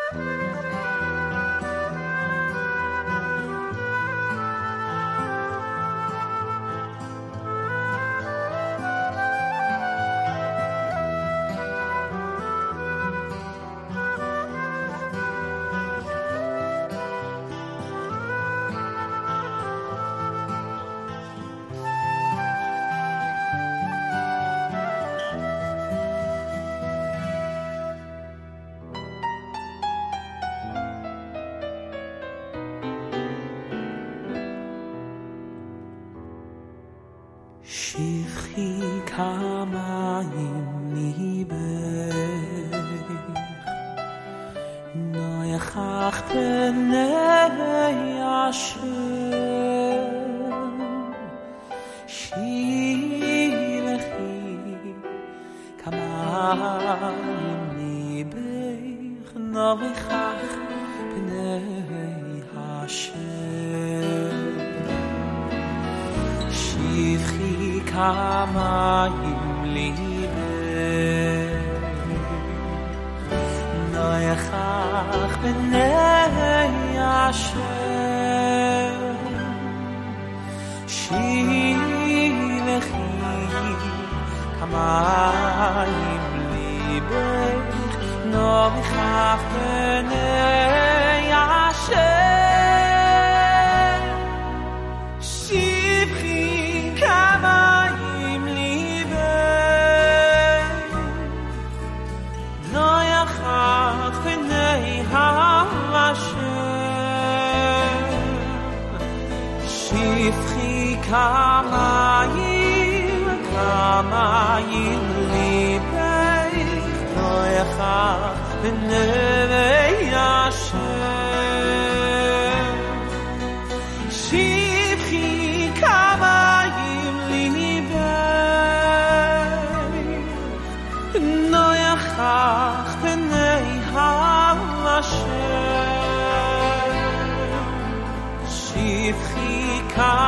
שפכי כמים ליבך נויכך פני השם שפכי כמים ליבך נויכך פני השם שפכי כמים ליבך נויכך פני השם שפכי כמים ליבך נויכך פני השם שפכי כמים ליבך נויכך פני השם שפכי כמים ליבך נויכך פני השם שפכי כמים ליבך נויכך פני השם שפכי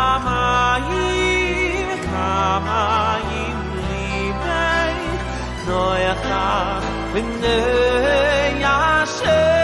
כמים ליבך נויכך פני השם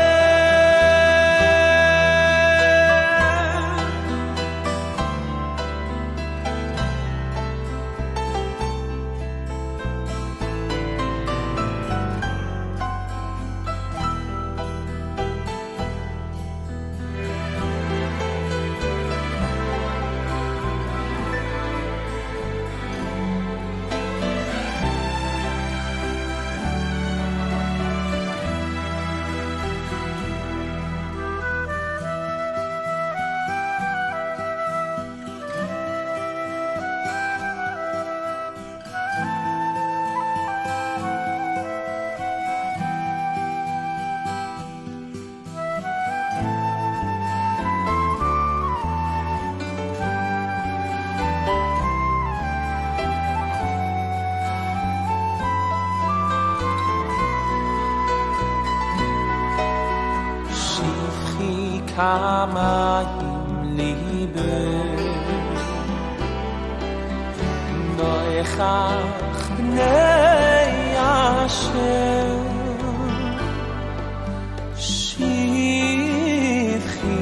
כמים ליבך נויכך פני השם שפכי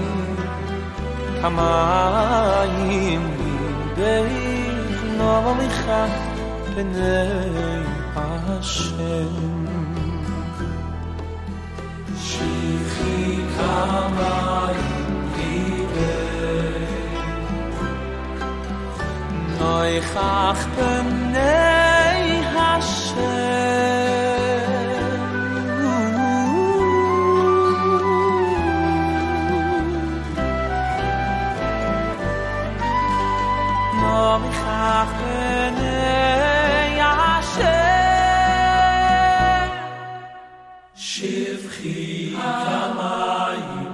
כמים ליבך נויכך פני השם שפכי כמים ליבך נויכך פני השם נויכך פני השם שפכי כמים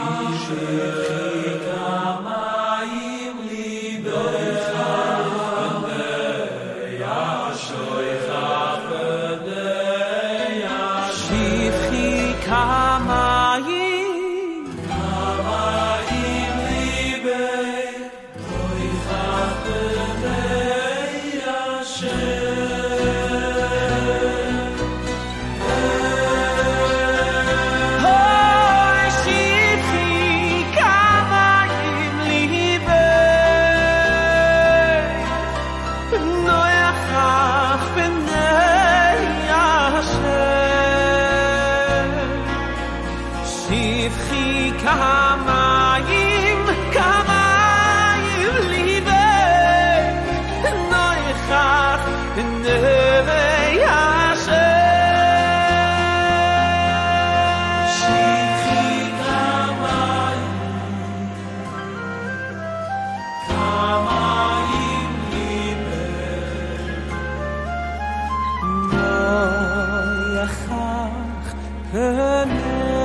ליבך שפכי כמים ליבך נויכך פני השם kamayim libe noichach nevei Hashem shikhi kamayim libe noichach